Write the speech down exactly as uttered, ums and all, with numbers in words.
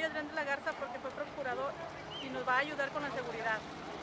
Adrián de la Garza porque fue procurador y nos va a ayudar con la seguridad.